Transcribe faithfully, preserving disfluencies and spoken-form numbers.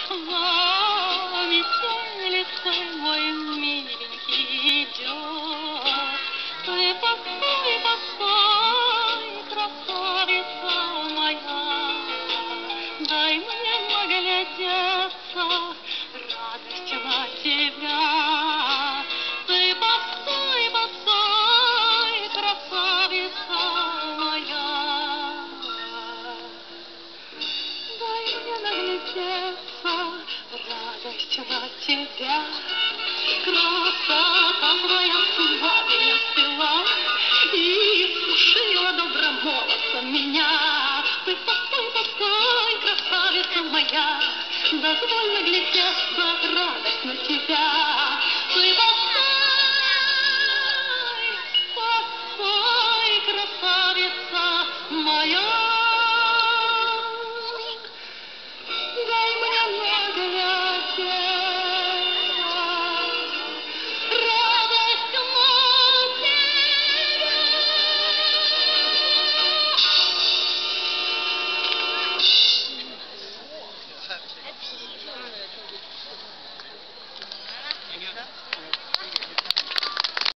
пошла, метелица, мой миленький идет. Ты постой, постой, красавица моя, дай мне наглядеться, радость на тебя. Ты постой, постой, красавица моя, дай мне наглядеться, радость на тебя. Красота твоя славе спела и сушила добрым молодцем меня. Ты постой, постой, красавица моя, дозволь наглядеться, радость на тебя. Ты постой.